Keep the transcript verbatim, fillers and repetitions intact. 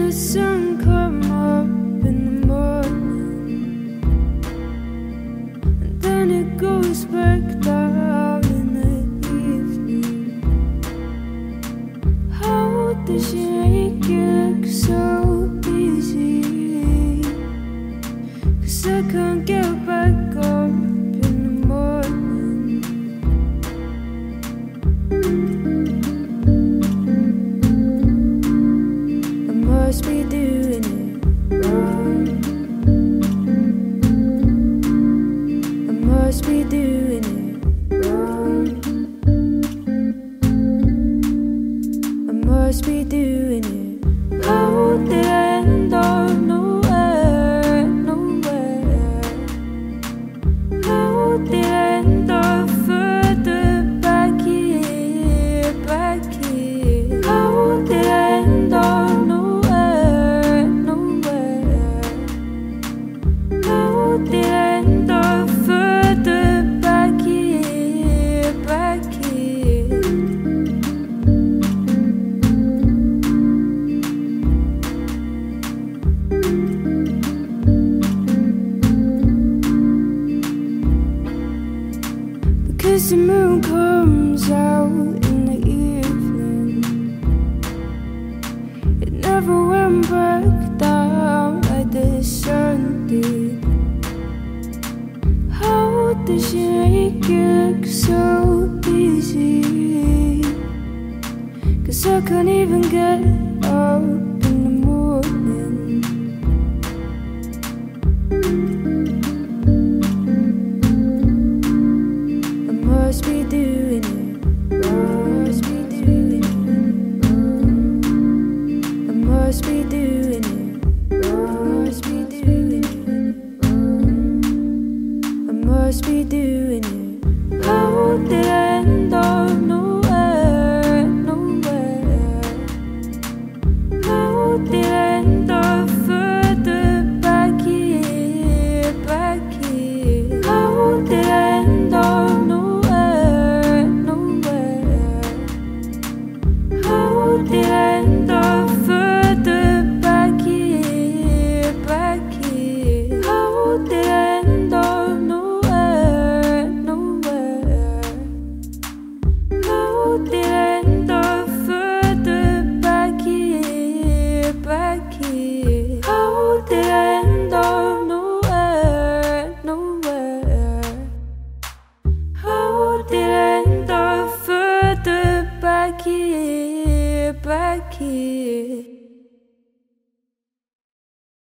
the sun come up in the morning, and then it goes back down in the evening. How does she make it look so easy? 'Cause I can't get back up in the morning. I must be doing it wrong. I must be doing it wrong. I must be doing it. How did I end up nowhere, nowhere? How did I end up further back here, back here? How did I end up nowhere, nowhere? How did I end up further back here, back here? Because the moon comes out in the evening, it never went back down like the sun did. How does she make it look so easy? 'Cause I can't even get up in the morning. I must be doing it wrong. Must be doing it wrong. I must be doing it wrong. Must be doing it wrong. I must be doing it. How did I